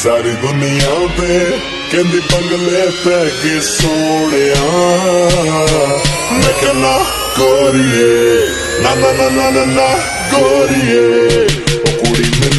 सारी दुनिया पे कहंदी बंगले पै के सोनिया मैं कहना गोरिए ना ना ना ना ना ना गोरिए ओ कुड़ी